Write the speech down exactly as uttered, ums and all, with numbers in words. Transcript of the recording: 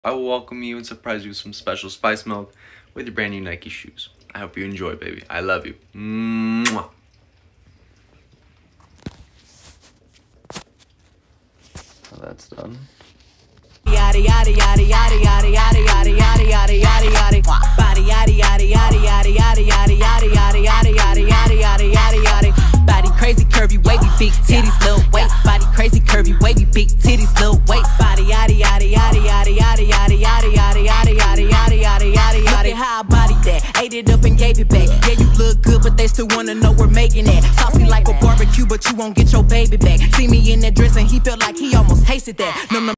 I will welcome you and surprise you with some special spice milk with your brand new Nike shoes. I hope you enjoy, baby. I love you. Mwah. So that's done. Yada yada yada yada yada yada yada yada yada yada yada body yada yada yada yada yada yada yada yada yada yada yada yada yada yada body crazy curvy wavy big titties little waist body crazy curvy wavy big titties little waist body yada yada yada yada yada yada yada yada yada yada yada yada yada yada. Look at how I body that, ate it up and gave it back. Yeah, you look good, but they still wanna know we're making that. Saucy like a barbecue, but you won't get your baby back. See me in that dress and he felt like he almost tasted that. Num num